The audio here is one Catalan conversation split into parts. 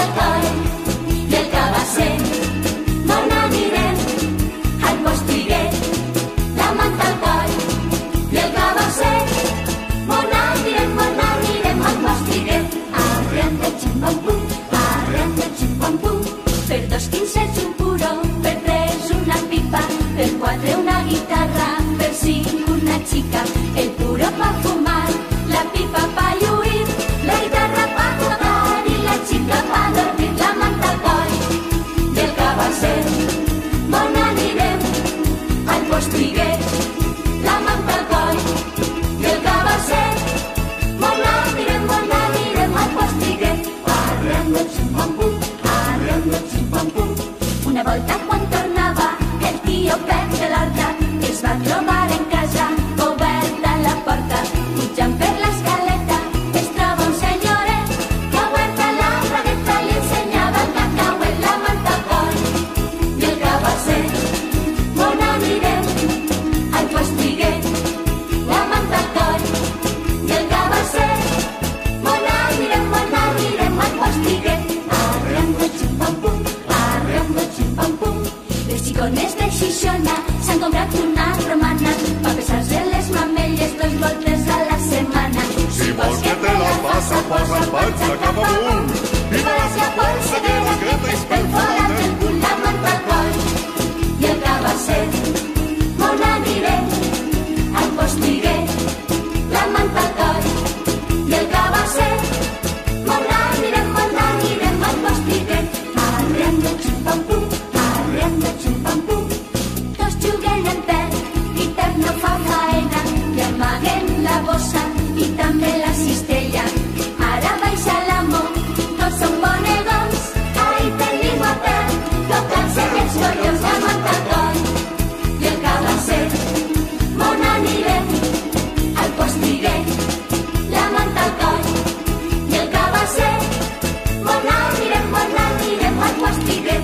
al coll i el cabasser. On anirem? Al Postiguet. La manta al coll i el cabasser. On anirem al Postiguet. Arream de xim-pam-pum, arream de xim-pam-pum. Per 2 quinzets un puro, per 3 una pipa, per 4 una guitarra, per 5 una xica. El puro pa fumar, la pipa pa lluir, la guitarra pa tocar i la xica pa dormir. La manta al coll i el cabasser. On anirem? Al Postiguet. La manta al coll i el cabasser. On anirem al Postiguet. Arream de xim-pam-pum, arream de xim-pam-pum. Una volta quan tornava el tio Pep de l'Horta es va trobar en casa oberta la porta. Pujant per l'escaleta es troba un senyoret que oberta la bragueta li ensenyava el cacauet. La manta al coll i el cabasser. On anirem? Al Postiguet. La manta al coll i el cabasser. On anirem al Postiguet. Arream de xim-pam-pum, arream de xim-pam-pum. Les xicones de Xixona s'han comprat una romana pa pesar-se les mamelles 2 voltes a la setmana. Si vols que te la faça, posa el patxa cap amunt I faràs la polseguera que t'és pel forat del cul. La manta al coll i el cabasser. On anirem? Al Postiguet. La manta al coll i el cabasser. On anirem al Postiguet. Arream de xim-pam-pum, arream de xim-pam-pum. Tots juguen en Pep i Pep no fa faena i amaguen la bossa i també la cistella. Ara baixa l'amo, tots són bonegons, ahí tenim a Pep tocant-se els collons. La manta al coll i el cabasser. On anirem? Al Postiguet. La manta al coll i el cabasser. On anirem al Postiguet.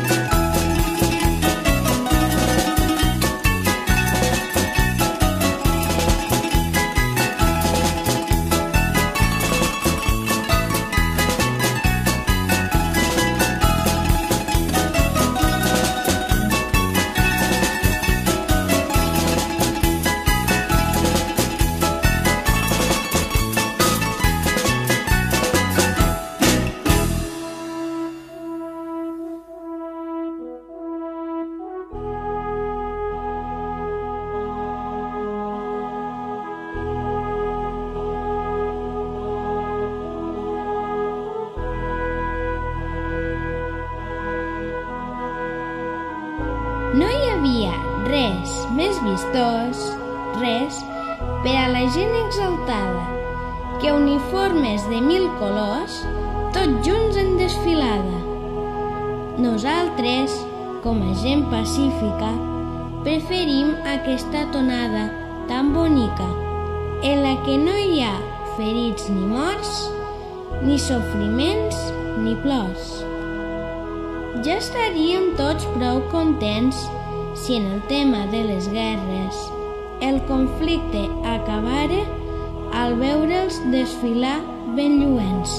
No hi havia res més vistós, res, per a la gent exaltada, que uniformes de 1000 colors, tots junts en desfilada. Nosaltres, com a gent pacífica, preferim aquesta tonada tan bonica, en la que no hi ha ferits ni morts, ni sofriments ni plors. Ja estaríem tots prou contents si en el tema de les guerres el conflicte acabara al veure'ls desfilar ben lluents.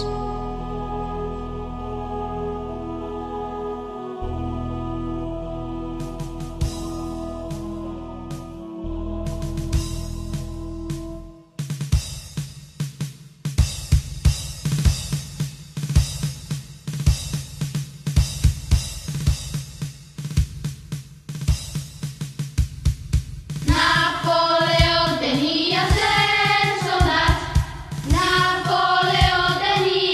Napoleón tenía 100 soldados. Napoleón tenía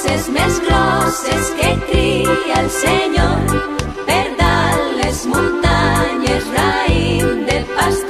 coses més grosses que cria el Senyor, per dalt les muntanyes raïm de pastor.